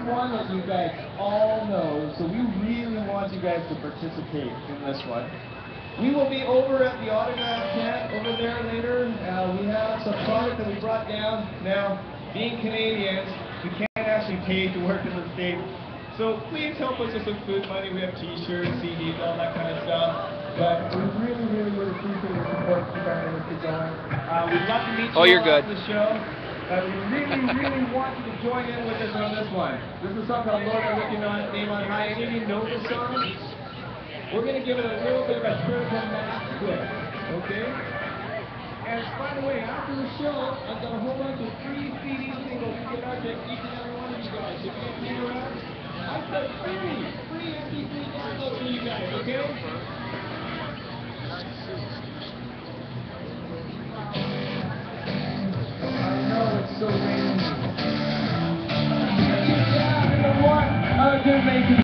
one that you guys all know, so we really want you guys to participate in this one. We will be over at the autograph tent over there later. We have some product that we brought down. Now, being Canadians, we can't actually pay to work in the States. So please help us with some food money. We have t-shirts, CDs, all that kind of stuff. But we really, really, really appreciate your support to keep our ministry going. We'd love to meet you all on the show. We really, really want you to join in with us on this one. This is a song called Lord, I Lift Your Name on High. Any of you know this song? We're going to give it a little bit of a spiritual mass twist, okay? And by the way, after the show, I've got a whole bunch of free CD singles to give out to each and every one of you guys. If you can hang around, I said free MP3 download for you guys, okay? I know it's so rainy. Yeah, you know what? I'll just make